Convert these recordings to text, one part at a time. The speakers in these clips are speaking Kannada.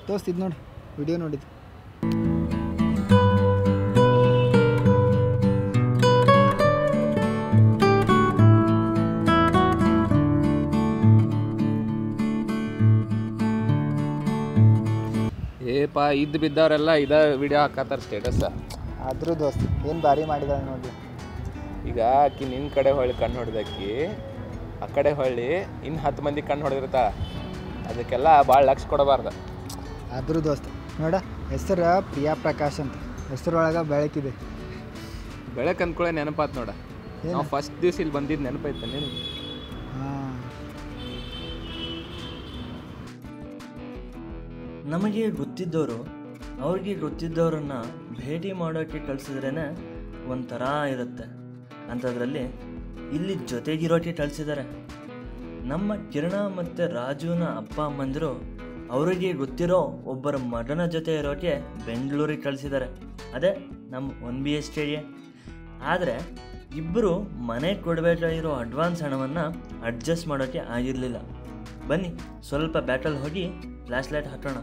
ದೋಸ್ತ್ ಇದು ನೋಡಿ ವಿಡಿಯೋ ನೋಡಿದ್ದು. ಏಪ ಇದ್ದು ಬಿದ್ದವರೆಲ್ಲ ಇದ ವಿಡಿಯೋ ಹಾಕತ್ತಾರ ಸ್ಟೇಟಸ್. ಆದರೂ ದೋಸ್ತ್ ಏನು ಭಾರಿ ಮಾಡಿದಾಳೆ ನೋಡಿ. ಈಗ ಆಕಿ ನಿನ್ನ ಕಡೆ ಹೊಳ್ಳಿ ಕಣ್ಣು ಹೊಡೆದಕ್ಕಿ ಆ ಕಡೆ ಹೊಳ್ಳಿ ಇನ್ನು 10 ಮಂದಿ ಕಣ್ಣು ಹೊಡೆದಿರ್ತಾಳ. ಅದಕ್ಕೆಲ್ಲ ಭಾಳ ಲಕ್ಷ ಕೊಡಬಾರ್ದು. ಆದರೂ ದೋಸ್ತ್ ನೋಡ ಹೆಸರು ಪ್ರಿಯಾ ಪ್ರಕಾಶ್ ಅಂತ, ಹೆಸರೊಳಗೆ ಬೆಳಕಿದೆ. ಬೆಳಕು ಅಂದ್ಕೊಳ್ಳೆ ನೆನಪಾತ್ ನೋಡ. ನಾವು ಫಸ್ಟ್ ದಿವ್ಸ ಇಲ್ಲಿ ಬಂದಿದ್ದು ನೆನಪೈತೆ ನೀನು. ಹಾಂ, ನಮಗೆ ಗೊತ್ತಿದ್ದವರು ಅವ್ರಿಗೆ ಗೊತ್ತಿದ್ದವರನ್ನು ಭೇಟಿ ಮಾಡೋಕ್ಕೆ ಕಳಿಸಿದ್ರೇ ಒಂಥರ ಇರುತ್ತೆ. ಅಂಥದ್ರಲ್ಲಿ ಇಲ್ಲಿ ಜೊತೆಗಿರೋಕ್ಕೆ ಕಳಿಸಿದ್ದಾರೆ. ನಮ್ಮ ಕಿರಣ ಮತ್ತು ರಾಜುನ ಅಪ್ಪ ಅಮ್ಮಂದಿರು ಅವರಿಗೆ ಗೊತ್ತಿರೋ ಒಬ್ಬರ ಮಗನ ಜೊತೆ ಇರೋಕ್ಕೆ ಬೆಂಗಳೂರಿಗೆ ಕಳಿಸಿದ್ದಾರೆ. ಅದೇ ನಮ್ಮ 1 BHK. ಆದರೆ ಇಬ್ಬರು ಮನೆ ಕೊಡಬೇಕಾಗಿರೋ ಅಡ್ವಾನ್ಸ್ ಹಣವನ್ನು ಅಡ್ಜಸ್ಟ್ ಮಾಡೋಕ್ಕೆ ಆಗಿರಲಿಲ್ಲ. ಬನ್ನಿ ಸ್ವಲ್ಪ ಬ್ಯಾಟಲ್ ಹೋಗಿ ಫ್ಲ್ಯಾಶ್ ಲೈಟ್ ಹಾಕೋಣ.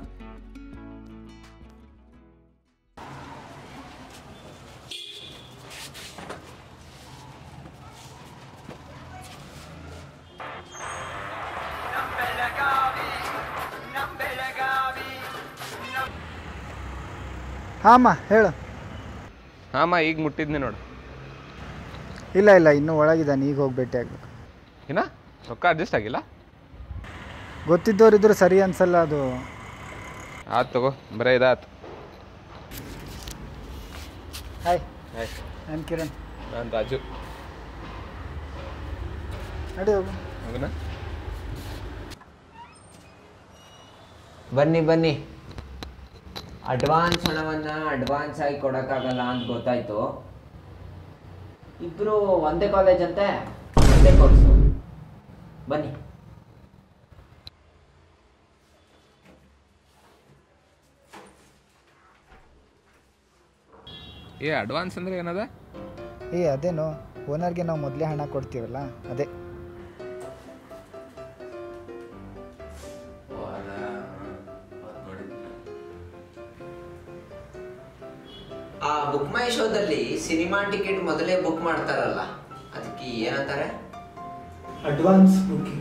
ಹಾಂ ಹೇಳು. ಹಾಂ ಈಗ ಮುಟ್ಟಿದ್ನಿ ನೋಡು. ಇಲ್ಲ ಇಲ್ಲ ಇನ್ನೂ ಒಳಗಿದ್ದಾನೆ, ಈಗ ಹೋಗಿ ಭೇಟಿ ಆಗ್ಬೇಕು. ಏನ ರೊಕ್ಕ ಅಡ್ಜಸ್ಟ್ ಆಗಿಲ್ಲ? ಗೊತ್ತಿದ್ದವರಿದ್ರು ಸರಿ ಅನ್ಸಲ್ಲ ಅದು. ಆಯ್ತು ತಗೋ, ಬರೀ ಇದಾಯ್ತು. ಹಾಯ್ ಹಾಯ್, ನಾನು ಕಿರಣ್. ನಾನು ರಾಜು. ನಡಿ ಹೋಗು. ಹೋಗೋಣ. ಬನ್ನಿ ಬನ್ನಿ. ಅಡ್ವಾನ್ಸ್ ಹಣವನ್ನು ಅಡ್ವಾನ್ಸ್ ಆಗಿ ಕೊಡೋಕ್ಕಾಗಲ್ಲ ಅಂತ ಗೊತ್ತಾಯಿತು. ಇಬ್ಬರು ಒಂದೇ ಕಾಲೇಜ್ ಅಂತೆ, ಒಂದೇ ಕೋರ್ಸು. ಬನ್ನಿ. ಅಡ್ವಾನ್ಸ್ ಅಂದರೆ ಏನದ? ಅದೇನು ಓನರ್ಗೆ ನಾವು ಮೊದಲೇ ಹಣ ಕೊಡ್ತೀವಲ್ಲ ಅದೇ. ಆ ಬುಕ್ ಮೈ ಶೋದಲ್ಲಿ ಸಿನಿಮಾ ಟಿಕೆಟ್ ಮೊದಲೇ ಬುಕ್ ಮಾಡ್ತಾರಲ್ಲ, ಅದಕ್ಕೆ ಏನಂತಾರೆ? Advance booking.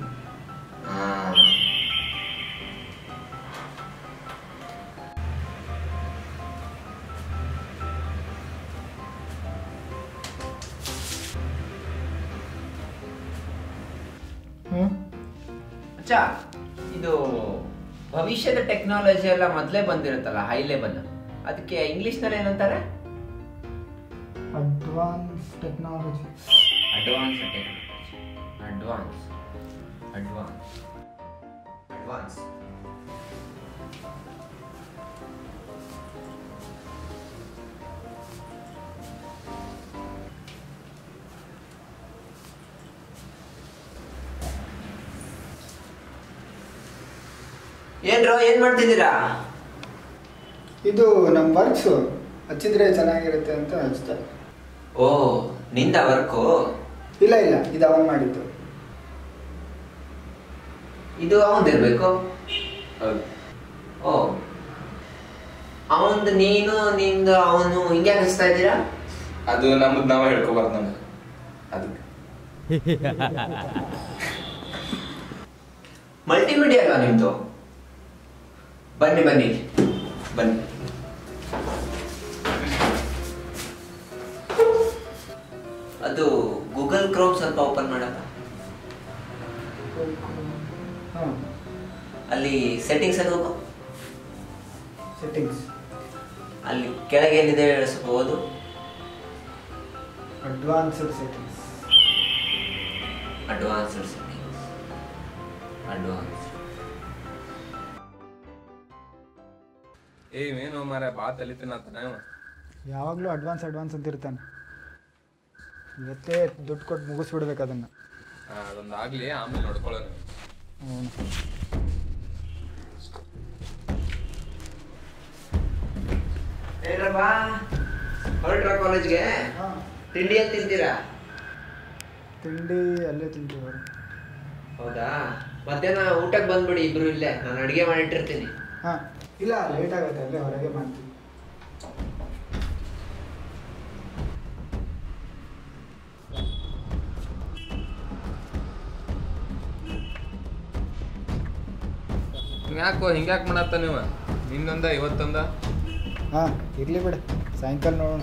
ಅಚ್ಚಾ, ಇದು ಭವಿಷ್ಯದ ಟೆಕ್ನಾಲಜಿ ಎಲ್ಲ ಮೊದಲೇ ಬಂದಿರುತ್ತಲ್ಲ, ಹೈ ಲೆವೆಲ್, ಅದಕ್ಕೆ ಇಂಗ್ಲಿಷ್ನಲ್ಲಿ ಏನಂತಾರೆ? Advance technology. Advance technology. Advance advance advance. ಏನ್ರೋ ಏನ್ ಮಾಡ್ತಿದ್ದೀರಾ? ಇದು ನಮ್ಮ ವರ್ಕ್ಸು ಹಚ್ಚಿದ್ರೆ ಚೆನ್ನಾಗಿರುತ್ತೆ ಅಂತ ಹಚ್ತಾ. ಓ, ನಿಂದ ವರ್ಕು? ಇಲ್ಲ ಇಲ್ಲ, ಇದು ಅವನು ಮಾಡಿದ್ದು. ಇದು ಅವಂದಿರ್ಬೇಕು. ಹೌದು. ಓ, ಅವಂದು ನೀನು, ನಿಂದು ಅವನು, ಹಿಂಗೆ ಹಚ್ತಾ ಇದ್ದೀರಾ? ಅದು ನಮ್ಮದು ನಾವೇ ಹೇಳ್ಕೊಬಾರ್ದು ನಮ್ಗೆ ಅದಕ್ಕೆ. ಮಲ್ಟಿಮೀಡಿಯಾ ಅಲ್ವಾ ನಿಮ್ದು? ಬನ್ನಿ ಬನ್ನಿ ಬನ್ನಿ. ಅದು ಗೂಗಲ್ ಕ್ರೋಮ್ ಸ್ವಲ್ಪ ಓಪನ್ ಮಾಡಪ್ಪ. ಅಲ್ಲಿ ಸೆಟ್ಟಿಂಗ್ಸ್ ಅಲ್ಲಿ ಹೋಗು. ಸೆಟ್ಟಿಂಗ್ಸ್ ಅಲ್ಲಿ ಕೆಳಗೆ ಏನಿದೆ ಸ್ವಲ್ಪ ಓದು. Advanced settings. Advanced settings. Advance. ಏನು ಮಾರ ಬಾ ತಲಿತೀನಂತಾನೆ. ಯಾವಾಗಲೂ ಅಡ್ವಾನ್ಸ್ ಅಡ್ವಾನ್ಸ್ ಅಂತ ಇರ್ತಾನೆ. ಇವತ್ತೇ ದುಡ್ಡು ಕೊಟ್ಟು ಮುಗಿಸ್ಬಿಡ್ಬೇಕು ಅದನ್ನು. ಅದೊಂದು ಆಗಲಿ, ಆಮೇಲೆ ನೋಡ್ಕೊಳ್ಳೋಣ. ಏನಪ್ಪ ಹೊರಟ್ರ ಕಾಲೇಜ್ಗೆ? ತಿಂಡಿ ಅಂತ ತಿಂತೀರಾ? ತಿಂಡಿ ಅಲ್ಲೇ ತಿಂತೀವಿ. ಹೌದಾ? ಮಧ್ಯಾಹ್ನ ಊಟಕ್ಕೆ ಬಂದ್ಬಿಡಿ ಇಬ್ರು ಇಲ್ಲೇ, ನಾನು ಅಡುಗೆ ಮಾಡಿಟ್ಟಿರ್ತೀನಿ. ಹಾಂ ಇಲ್ಲ ಲೇಟ್ ಆಗುತ್ತೆ, ಅಲ್ಲೇ ಹೊರಗೆ ಮಾಡ್ತೀವಿ. ಯಾಕೋ ಹಿಂಗ್ಯಾಕೆ ಮಾಡತ್ತ ನೀವು? ನಿನ್ನೊಂದ ಇವತ್ತೊಂದ? ಹಾಂ ಇರಲಿ ಬಿಡು, ಸಾಯಂಕಾಲ ನೋಡೋಣ.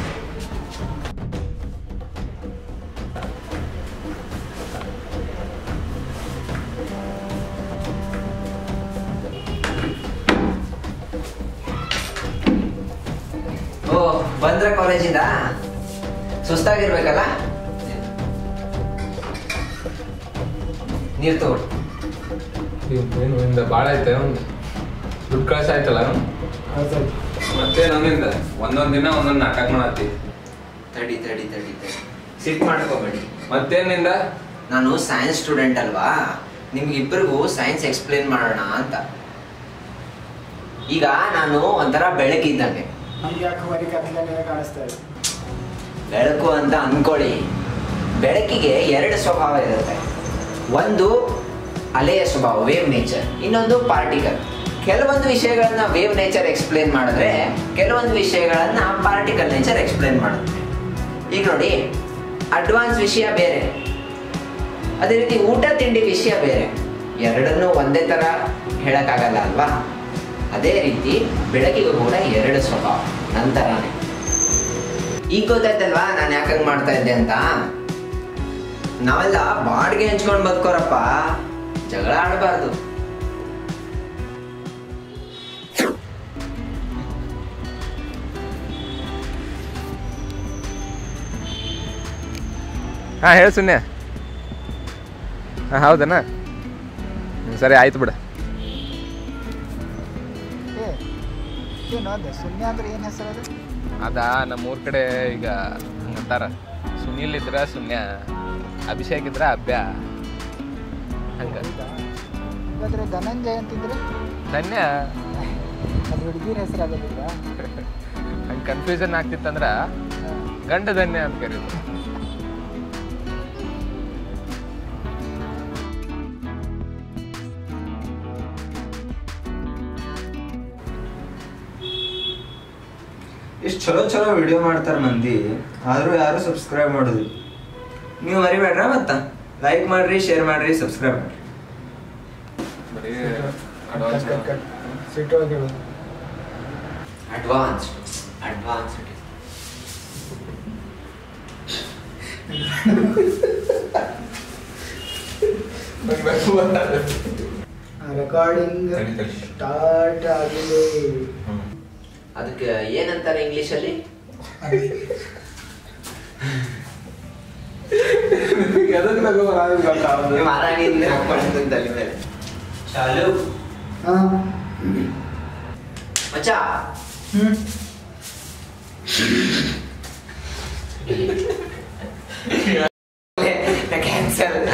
ಓ ಬಂದ್ರ ಕಾಲೇಜಿಂದ? ಸುಸ್ತಾಗಿರ್ಬೇಕಲ್ಲ, ನೀರು ತಗೊಳ್ಳಿ. ಏನು ಇಂದ ಭಾಳ ಐತೆ ಒಂದು ದುಡ್ಡು ಕಳ್ಸಾಯ್ತಲ್ಲ ಮತ್ತೆ ನಮ್ಮಿಂದ ಒಂದೊಂದು ದಿನ ಒಂದೊಂದು ನಾಟಕ ಮಾಡತ್ತಿ. ತಡಿ ಸಿಟ್ ಮಾಡ್ಕೋಬೇಡಿ. ಮತ್ತೇನಿಂದ? ನಾನು ಸೈನ್ಸ್ ಸ್ಟೂಡೆಂಟ್ ಅಲ್ವಾ, ನಿಮ್ಗಿಬ್ಬರಿಗೂ ಸೈನ್ಸ್ ಎಕ್ಸ್ಪ್ಲೇನ್ ಮಾಡೋಣ ಅಂತ. ಈಗ ನಾನು ಒಂಥರ ಬೆಳಕಿದ್ದಂಗೆ. ನಮ್ಗೆ ಯಾಕೆ ಹೊರಗೆ ಕತ್ತಲೇ ಕಾಣಿಸ್ತಾ ಇದೆ? ಬೆಳಕು ಅಂತ ಅನ್ಕೊಳ್ಳಿ. ಬೆಳಕಿಗೆ 2 ಸ್ವಭಾವ ಇರುತ್ತೆ. ಒಂದು ಅಲೆಯ ಸ್ವಭಾವ, ವೇವ್ ನೇಚರ್. ಇನ್ನೊಂದು ಪಾರ್ಟಿಕಲ್. ಕೆಲವೊಂದು ವಿಷಯಗಳನ್ನ ವೇವ್ ನೇಚರ್ ಎಕ್ಸ್ಪ್ಲೇನ್ ಮಾಡಿದ್ರೆ ಕೆಲವೊಂದು ವಿಷಯಗಳನ್ನ ಪಾರ್ಟಿಕಲ್ ನೇಚರ್ ಎಕ್ಸ್ಪ್ಲೇನ್ ಮಾಡುತ್ತೆ. ಈಗ ನೋಡಿ, ಅಡ್ವಾನ್ಸ್ ವಿಷಯ ಬೇರೆ, ಅದೇ ರೀತಿ ಊಟ ತಿಂಡಿ ವಿಷಯ ಬೇರೆ. ಎರಡನ್ನೂ ಒಂದೇ ಥರ ಹೇಳೋಕ್ಕಾಗಲ್ಲ ಅಲ್ವಾ? ಅದೇ ರೀತಿ ಬೆಳಕಿಗೂ ಕೂಡ 2 ಸ್ವಭಾವ, ನಂತರನೇ. ಈಗ ಗೊತ್ತಾಯ್ತಲ್ವಾ ನಾನು ಯಾಕಂಗ್ ಮಾಡ್ತಾ ಇದ್ದೆ ಅಂತ? ನಾವೆಲ್ಲ ಬಾಡಿಗೆ ಹಂಚ್ಕೊಂಡು ಬದುಕೋರಪ್ಪ, ಜಗಳ ಆಡಬಾರ್ದು. ಹಾಂ ಹೇಳಿ ಸುನ್ಯ. ಹಾಂ ಹೌದಣ್ಣ, ಸರಿ ಆಯ್ತು ಬಿಡ. ಏನು ಅದು ಶೂನ್ಯ ಅಂದ್ರೆ ಏನು ಹೆಸರು ಅದು? ಅದಾ ನಮ್ಮೂರ ಕಡೆ ಈಗ ಹಂಗಂತಾರ, ಸುನೀಲ್ ಇದ್ರ ಶೂನ್ಯ, ಅಭಿಷೇಕ್ ಇದ್ರ ಅಭ್ಯ, ಹಂಗ. ಹಾಗಾದ್ರೆ ಧನಂಜಯ ಅಂತಿದ್ರೆ ಧನ್ಯ. ಅದು ಹುಡುಗಿರ ಹೆಸರು ಆಗೋದಿಲ್ಲ? ಹಂಗೆ ಕನ್ಫ್ಯೂಷನ್ ಆಗ್ತಿತ್ತಂದ್ರ ಗಂಡ ಧನ್ಯ ಅಂತ ಕರೀದು. ಎಷ್ಟು ಚಲೋ ಚಲೋ ವಿಡಿಯೋ ಮಾಡ್ತಾರೆ ಮಂದಿ, ಆದರೂ ಯಾರು ಸಬ್ಸ್ಕ್ರೈಬ್ ಮಾಡೋದು. ನೀವು ಮರಿಬೇಡ್ರ, ಮತ್ತ ಲೈಕ್ ಮಾಡ್ರಿ, ಶೇರ್ ಮಾಡ್ರಿ, ಸಬ್ಸ್ಕ್ರೈಬ್ ಮಾಡ್ರಿ. ಅಡ್ವಾನ್ಸ್ ರೆಕಾರ್ಡಿಂಗ್ ಸ್ಟಾರ್ಟ್ ಆಗಿದೆ. ಅದಕ್ಕೆ ಏನಂತಾರೆ ಇಂಗ್ಲಿಷಲ್ಲಿ? ಚಾಲು ಮಚ್ಚಾ. ಕ್ಯಾನ್ಸಲ್.